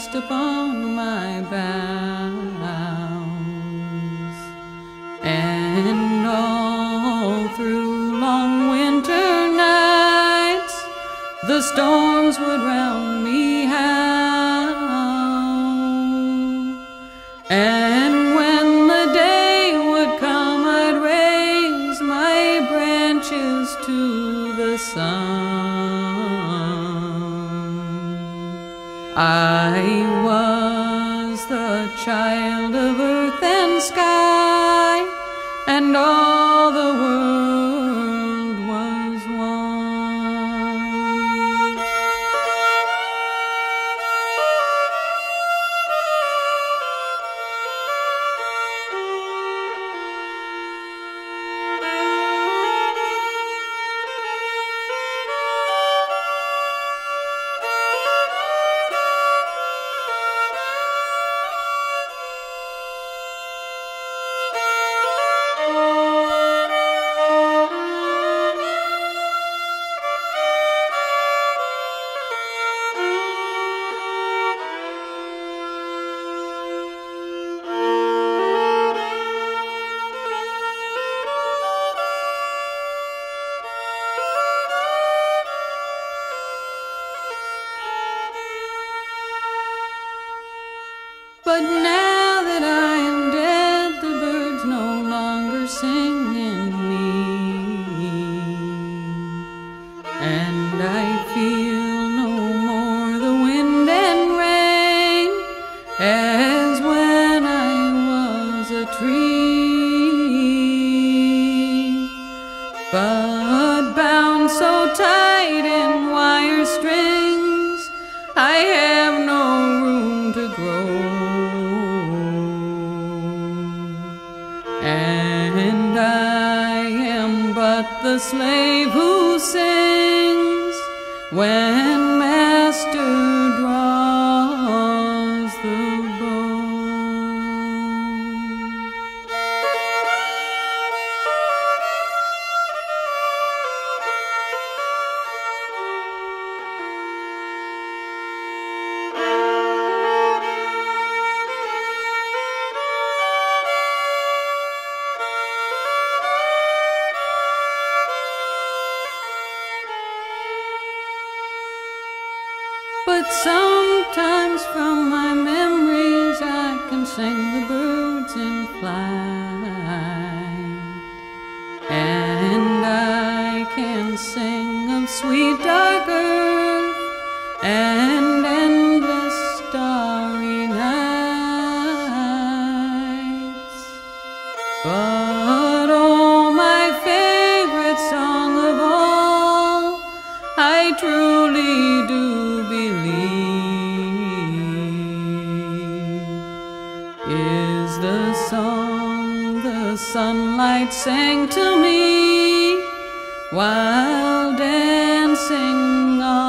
rest upon my boughs, and all through long winter nights the storms would round me howl, and when the day would come I'd raise my branches to the sun. I was the child of earth and sky, and all the world was one. But now that I am dead, the birds no longer sing in me, and I feel no more the wind and rain as when I was a tree, but bound so tight in wire strings, I have no room to grow. And I am but the slave who sings when master draws the bow. But sometimes from my memories I can sing the birds in flight, and I can sing of sweet dark earth and endless starry nights. But oh, my favorite song of all, I truly do is the song the sunlight sang to me while dancing on